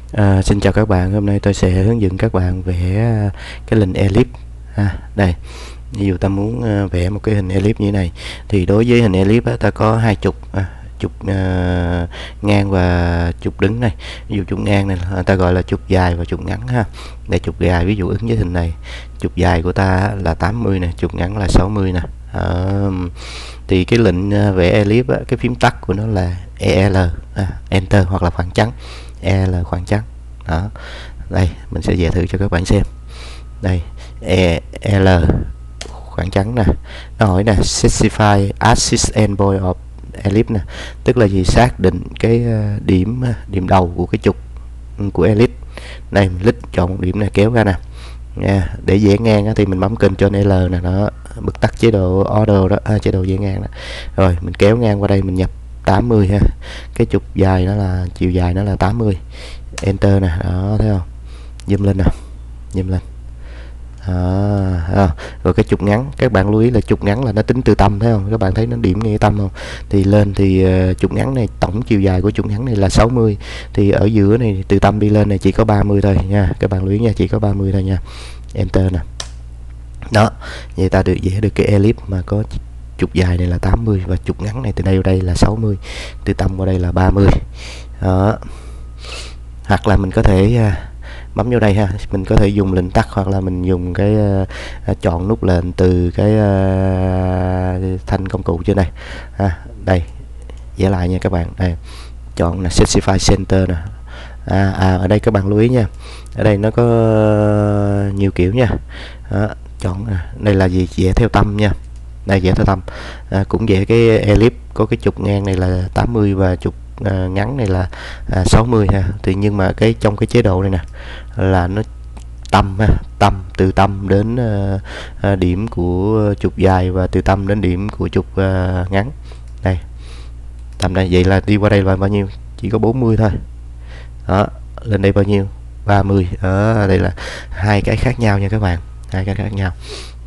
Xin chào các bạn, hôm nay tôi sẽ hướng dẫn các bạn vẽ cái hình elip. Đây, ví dụ ta muốn vẽ một cái hình elip như thế này, thì đối với hình elip ta có hai trục, trục ngang và trục đứng này. Ví dụ trục ngang này ta gọi là trục dài và trục ngắn ha. Đây, trục dài ví dụ ứng với hình này, trục dài của ta là 80 nè, trục ngắn là 60 nè. Thì cái lệnh vẽ elip cái phím tắt của nó là EL, Enter hoặc là khoảng trắng, EL khoảng trắng. Đó, đây mình sẽ vẽ thử cho các bạn xem. Đây, EL khoảng trắng nè, nó hỏi nè specify axis endpoint of elip nè, tức là gì, xác định cái điểm đầu của cái trục của elip. Đây mình click chọn một điểm này kéo ra nè nha. Để vẽ ngang thì mình bấm Ctrl L nè, nó bật tắt chế độ order đó, chế độ vẽ ngang đó. Rồi mình kéo ngang qua đây, mình nhập 80 ha. Cái trục dài nó là chiều dài nó là 80. Enter nè, đó thấy không? Zoom lên nè, zoom lên. Rồi cái trục ngắn, các bạn lưu ý là trục ngắn là nó tính từ tâm, thấy không? Các bạn thấy nó điểm ngay tâm không? Thì lên thì trục ngắn này, tổng chiều dài của trục ngắn này là 60, thì ở giữa này từ tâm đi lên này chỉ có 30 thôi nha. Các bạn lưu ý nha, chỉ có 30 thôi nha. Enter nè. Đó, vậy ta được vẽ được cái elip mà có trục dài này là 80 và trục ngắn này từ đây vào đây là 60, từ tâm qua đây là 30. Đó. Hoặc là mình có thể bấm vô đây ha, mình có thể dùng lệnh tắt hoặc là mình dùng cái chọn nút lệnh từ cái thanh công cụ trên đây. Đây vẽ lại nha các bạn. Đây chọn là specify center nè. Ở đây các bạn lưu ý nha, ở đây nó có nhiều kiểu nha. Đó, chọn đây là gì, vẽ theo tâm nha. Đây vẽ theo tâm, cũng vẽ cái elip có cái trục ngang này là 80 và trục ngắn này là 60 ha. Thì nhưng mà cái trong cái chế độ này nè là nó tâm ha, tâm từ tâm đến điểm của trục dài và từ tâm đến điểm của trục ngắn. Đây tầm này, vậy là đi qua đây là bao nhiêu, chỉ có 40 thôi. Đó, lên đây bao nhiêu, 30. Ở đây là hai cái khác nhau nha các bạn, hai cái khác nhau.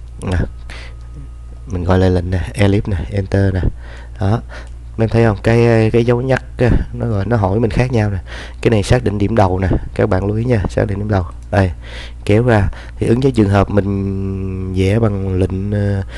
Mình gọi lại lệnh nè, elip nè, enter nè. Đó, em thấy không, cái dấu nhắc nó gọi nó hỏi mình khác nhau nè. Cái này xác định điểm đầu nè, các bạn lưu ý nha, xác định điểm đầu. Đây kéo ra thì ứng với trường hợp mình vẽ bằng lệnh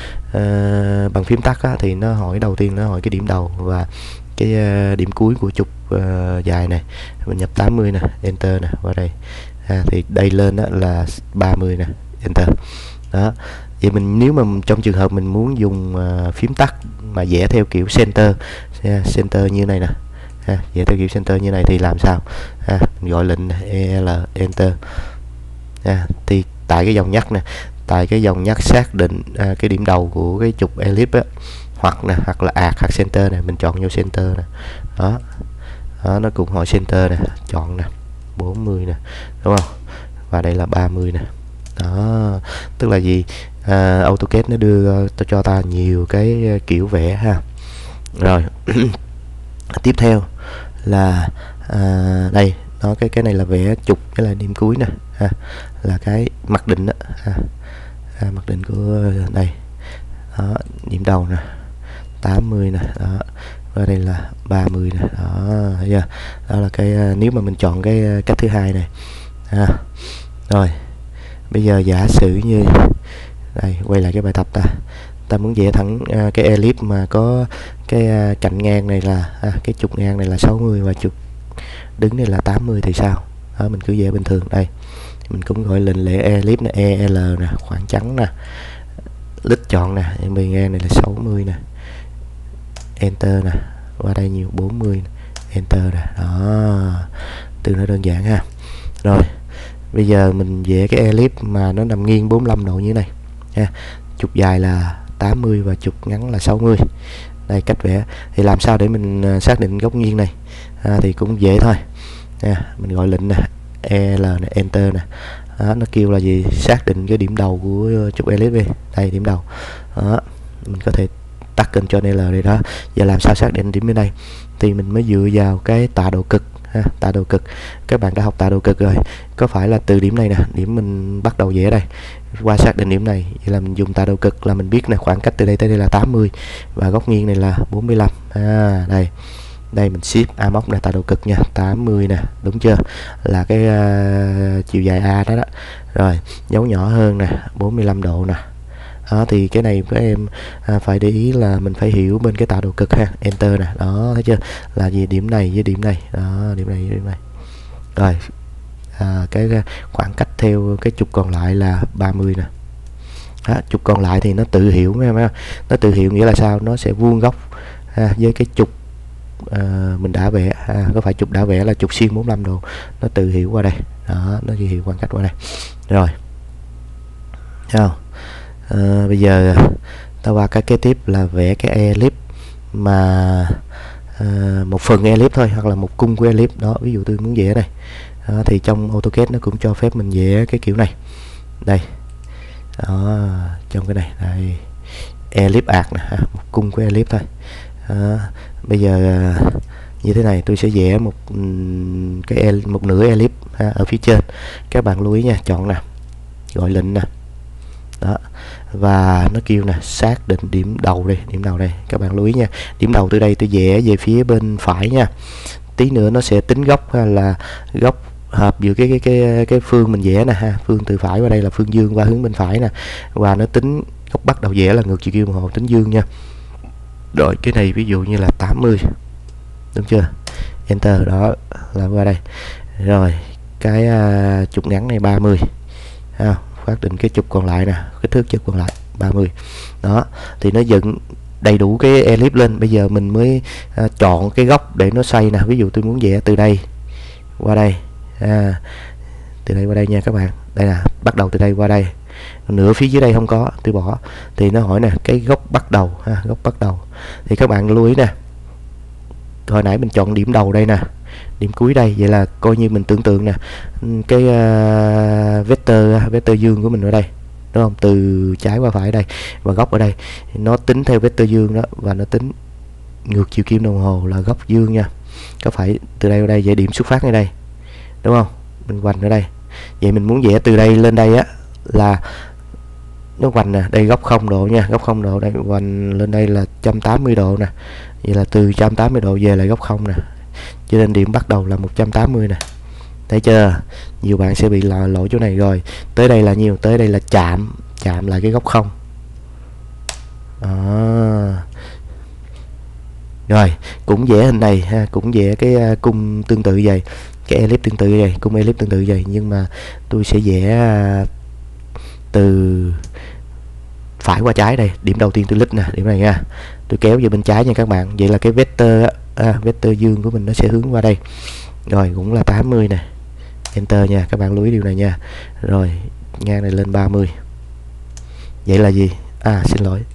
bằng phím tắt thì nó hỏi đầu tiên nó hỏi cái điểm đầu và cái điểm cuối của trục dài này. Mình nhập 80 nè, enter nè, qua đây thì đây lên là 30 nè, enter. Đó, vậy mình nếu mà trong trường hợp mình muốn dùng phím tắt mà vẽ theo kiểu center như này nè, vẽ theo kiểu center như này thì làm sao? Mình gọi lệnh EL enter. Thì tại cái dòng nhắc nè, tại cái dòng nhắc xác định cái điểm đầu của cái trục elip hoặc là hoặc center này, mình chọn vô center nè. Đó, nó cũng hỏi center nè, chọn nè 40 nè, đúng không? Và đây là 30 nè. Đó, tức là gì, AutoCAD nó đưa cho ta nhiều cái kiểu vẽ ha. Rồi tiếp theo là đây nó cái này là vẽ trục, cái là điểm cuối nè, là cái mặc định đó, mặc định của đây. Đó, điểm đầu nè 80 nè, đó, và đây là 30 nè. Đó, thấy chưa? Đó là cái nếu mà mình chọn cái cách thứ hai này. Rồi bây giờ giả sử như đây, quay lại cái bài tập ta muốn vẽ thẳng cái elip mà có cái cạnh ngang này là cái trục ngang này là 60 và trục đứng này là 80 thì sao? Đó, mình cứ vẽ bình thường. Đây mình cũng gọi lệnh lệ elip nè, EL nè, khoảng trắng nè, lít chọn nè, bề ngang này là 60 nè, enter nè, qua đây nhiều 40 nè, enter nè. Đó, tương đối đơn giản ha. Rồi bây giờ mình vẽ cái elip mà nó nằm nghiêng 45 độ như thế này nha. Trục dài là 80 và trục ngắn là 60. Đây cách vẽ. Thì làm sao để mình xác định góc nghiêng này? Thì cũng dễ thôi. Mình gọi lệnh nè, EL nè, enter nè. Nó kêu là gì? Xác định cái điểm đầu của trục elip đi. Đây điểm đầu. Đó, mình có thể tắt Ctrl L đây đó. Giờ làm sao xác định điểm bên đây? Thì mình mới dựa vào cái tọa độ cực. Tọa độ cực, các bạn đã học tọa độ cực rồi, có phải là từ điểm này nè, điểm mình bắt đầu vẽ đây qua xác định điểm này, vậy là mình dùng tọa độ cực là mình biết là khoảng cách từ đây tới đây là 80 và góc nghiêng này là 45. Đây Đây mình ship A móc này tạo độ cực nha, 80 nè, đúng chưa, là cái chiều dài A đó đó. Rồi dấu nhỏ hơn nè, 45 độ nè. Đó, thì cái này các em phải để ý là mình phải hiểu bên cái tạo độ cực ha. Enter nè, đó thấy chưa, là gì, điểm này với điểm này đó, điểm này với điểm này. Rồi cái khoảng cách theo cái trục còn lại là 30 nè. Đó, trục còn lại thì nó tự hiểu mấy em, nó tự hiểu nghĩa là sao, nó sẽ vuông góc với cái trục mình đã vẽ, có phải trục đã vẽ là trục xuyên 45 độ, nó tự hiểu qua đây đó, nó tự hiểu khoảng cách qua đây. Rồi thấy không? Bây giờ ta qua cái kế tiếp là vẽ cái elip mà một phần elip thôi, hoặc là một cung của elip đó. Ví dụ tôi muốn vẽ này thì trong AutoCAD nó cũng cho phép mình vẽ cái kiểu này đây đó, trong cái này đây elip arc nè, một cung của elip thôi. Bây giờ như thế này tôi sẽ vẽ một một nửa elip ở phía trên. Các bạn lưu ý nha, chọn nè, gọi lệnh nè đó, và nó kêu nè xác định điểm đầu đây, điểm đầu đây. Các bạn lưu ý nha, điểm đầu từ đây tôi vẽ về phía bên phải nha. Tí nữa nó sẽ tính góc là góc hợp giữa cái phương mình vẽ nè ha, phương từ phải qua đây là phương dương và hướng bên phải nè, và nó tính góc bắt đầu vẽ là ngược chiều kim đồng hồ, tính dương nha. Rồi cái này ví dụ như là 80, đúng chưa, enter, đó là qua đây. Rồi cái trục ngắn này 30 xác định cái trục còn lại nè, kích thước trục còn lại 30 đó, thì nó dựng đầy đủ cái elip lên. Bây giờ mình mới chọn cái góc để nó xoay nè. Ví dụ tôi muốn vẽ từ đây qua đây, từ đây qua đây nha các bạn, đây nè, bắt đầu từ đây qua đây, nửa phía dưới đây không có, tôi bỏ. Thì nó hỏi nè cái góc bắt đầu góc bắt đầu thì các bạn lưu ý nè, hồi nãy mình chọn điểm đầu đây nè, điểm cuối đây, vậy là coi như mình tưởng tượng nè cái vector dương của mình ở đây, đúng không, từ trái qua phải đây, và góc ở đây nó tính theo vector dương đó, và nó tính ngược chiều kim đồng hồ là góc dương nha. Có phải từ đây qua đây, vậy điểm xuất phát ngay đây, đúng không, mình hoành ở đây. Vậy mình muốn vẽ từ đây lên đây á là nó hoành nè, đây góc 0 độ nha, góc 0 độ đây, hoành lên đây là 180 độ nè. Vậy là từ 180 độ về lại góc 0 nè, cho nên điểm bắt đầu là 180 nè. Thấy chưa? Nhiều bạn sẽ bị lỗi chỗ này. Rồi tới đây là nhiều, tới đây là chạm lại cái góc 0 đó. Rồi cũng vẽ hình này ha, cũng vẽ cái cung tương tự vậy, cái elip tương tự vậy, cung elip tương tự vậy, nhưng mà tôi sẽ vẽ từ phải qua trái đây. Điểm đầu tiên tôi lít nè, điểm này nha, tôi kéo về bên trái nha các bạn. Vậy là cái vector vector dương của mình nó sẽ hướng qua đây. Rồi cũng là 80 nè, enter nha, các bạn lưu ý điều này nha. Rồi ngang này lên 30. Vậy là gì, xin lỗi,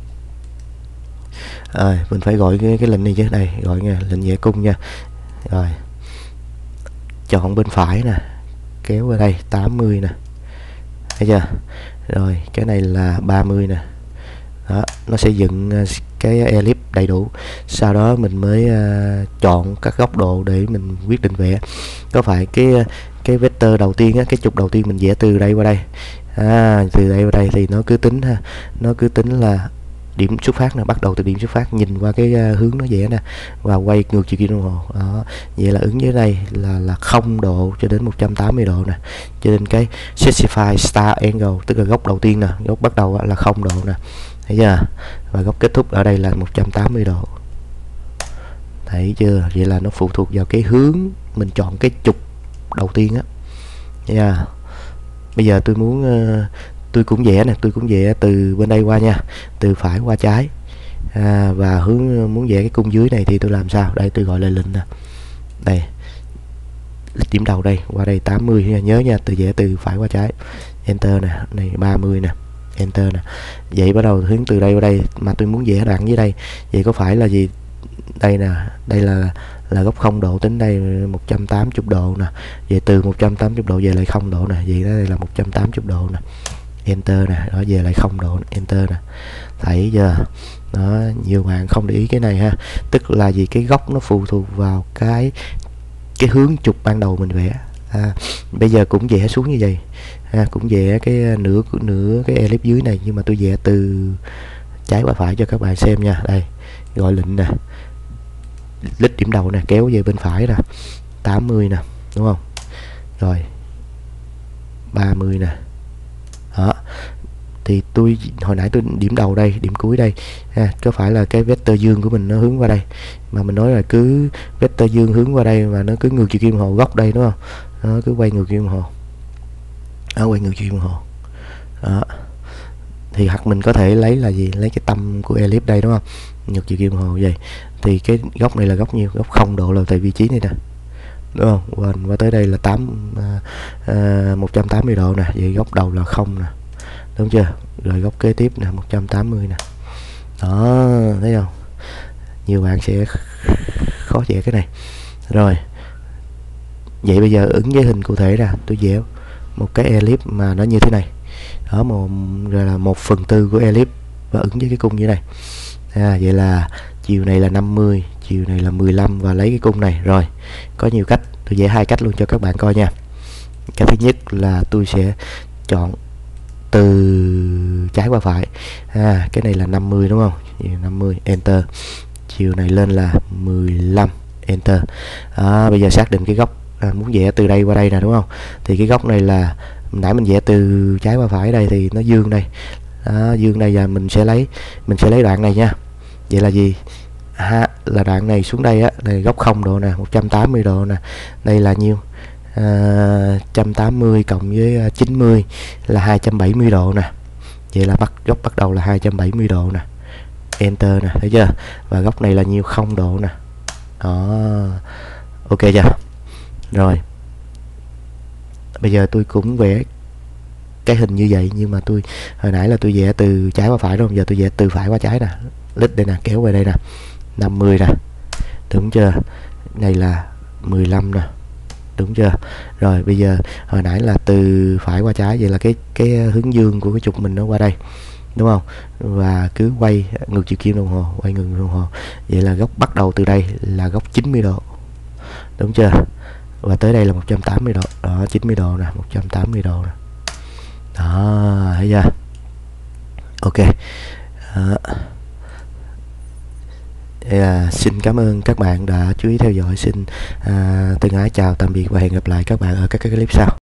mình phải gọi cái lệnh này chứ, đây gọi nha, lệnh vẽ cung nha. Rồi chọn bên phải nè, kéo qua đây 80 nè, thấy chưa. Rồi cái này là 30 nè đó, nó sẽ dựng cái elip đầy đủ. Sau đó mình mới chọn các góc độ để mình quyết định vẽ. Có phải cái vector đầu tiên á, cái trục đầu tiên mình vẽ từ đây qua đây, từ đây qua đây thì nó cứ tính nó cứ tính là điểm xuất phát nè, bắt đầu từ điểm xuất phát, nhìn qua cái hướng nó vẽ nè, và quay ngược chiều kim đồng hồ đó. Vậy là ứng với đây là 0 độ cho đến 180 độ nè, cho nên cái specify start angle tức là góc đầu tiên nè, góc bắt đầu là 0 độ nè, thấy chưa, và góc kết thúc ở đây là 180 độ, thấy chưa. Vậy là nó phụ thuộc vào cái hướng mình chọn cái trục đầu tiên á nha. Bây giờ tôi muốn tôi cũng vẽ nè, tôi cũng vẽ từ bên đây qua nha, từ phải qua trái, và hướng muốn vẽ cái cung dưới này thì tôi làm sao, đây tôi gọi là lệnh nè, đây điểm đầu đây qua đây 80 nha, nhớ nha, từ vẽ từ phải qua trái, enter nè, này 30 nè, enter nè. Vậy bắt đầu hướng từ đây qua đây, mà tôi muốn vẽ đoạn dưới đây, vậy có phải là gì, đây nè, đây là góc 0 độ, tính đây 180 độ nè, vậy từ 180 độ về lại 0 độ nè, vậy đây là 180 độ nè, enter nè, đó về lại 0 độ, enter nè, thấy chưa đó. Nhiều bạn không để ý cái này ha, tức là gì, cái góc nó phụ thuộc vào cái hướng trục ban đầu mình vẽ. Bây giờ cũng vẽ xuống như vậy, cũng vẽ cái nửa cái elip dưới này, nhưng mà tôi vẽ từ trái qua phải cho các bạn xem nha. Đây gọi lệnh nè, lít điểm đầu nè, kéo về bên phải nè, 80 nè, đúng không? Rồi 30 nè. Đó. Thì tôi hồi nãy tôi điểm đầu đây, điểm cuối đây có phải là cái vector dương của mình nó hướng qua đây, mà mình nói là cứ vector dương hướng qua đây mà nó cứ ngược chiều kim đồng hồ góc đây, đúng không? Nó cứ quay ngược chiều kim đồng hồ. Quay ngược chiều kim đồng hồ. Đó. Thì hoặc mình có thể lấy là gì, lấy cái tâm của ellipse đây, đúng không? Ngược chiều kim đồng hồ vậy thì cái góc này là góc nhiêu? Góc 0 độ là tại vị trí này nè, đúng không? Và tới đây là 180 độ nè, vậy góc đầu là 0 nè, đúng chưa? Rồi góc kế tiếp nè, 180 nè. Đó, thấy không? Nhiều bạn sẽ khó vẽ cái này. Rồi vậy bây giờ ứng với hình cụ thể ra, tôi vẽ một cái ellipse mà nó như thế này. Đó, rồi là 1/4 của ellipse và ứng với cái cung như này. Vậy là chiều này là 50, chiều này là 15 và lấy cái cung này. Rồi có nhiều cách, tôi vẽ 2 cách luôn cho các bạn coi nha. Cách thứ nhất là tôi sẽ chọn từ trái qua phải. Cái này là 50, đúng không? 50 enter, chiều này lên là 15 enter. Bây giờ xác định cái góc muốn vẽ từ đây qua đây nè, đúng không? Thì cái góc này là nãy mình vẽ từ trái qua phải đây thì nó dương đây. Dương đây, và mình sẽ lấy đoạn này nha. Vậy là gì? Là đoạn này xuống đây á, này góc 0 độ nè, 180 độ nè. Đây là nhiêu? 180 cộng với 90 là 270 độ nè. Vậy là góc bắt đầu là 270 độ nè. Enter nè, thấy chưa? Và góc này là nhiêu? 0 độ nè. Đó. Ok chưa? Rồi. Bây giờ tôi cũng vẽ cái hình như vậy, nhưng mà hồi nãy là tôi vẽ từ trái qua phải, đúng không? Giờ tôi vẽ từ phải qua trái nè. Lít đây nè, kéo về đây nè. 50 nè. Đúng chưa? Này là 15 nè. Đúng chưa? Rồi bây giờ hồi nãy là từ phải qua trái, vậy là cái hướng dương của cái trục mình nó qua đây, đúng không? Và cứ quay ngược chiều kim đồng hồ, quay ngược đồng hồ. Vậy là góc bắt đầu từ đây là góc 90 độ. Đúng chưa? Và tới đây là 180 độ. Đó, 90 độ nè, 180 độ nè. Đó, thấy chưa? Ok. Xin cảm ơn các bạn đã chú ý theo dõi. Xin thân ái chào tạm biệt và hẹn gặp lại các bạn ở các clip sau.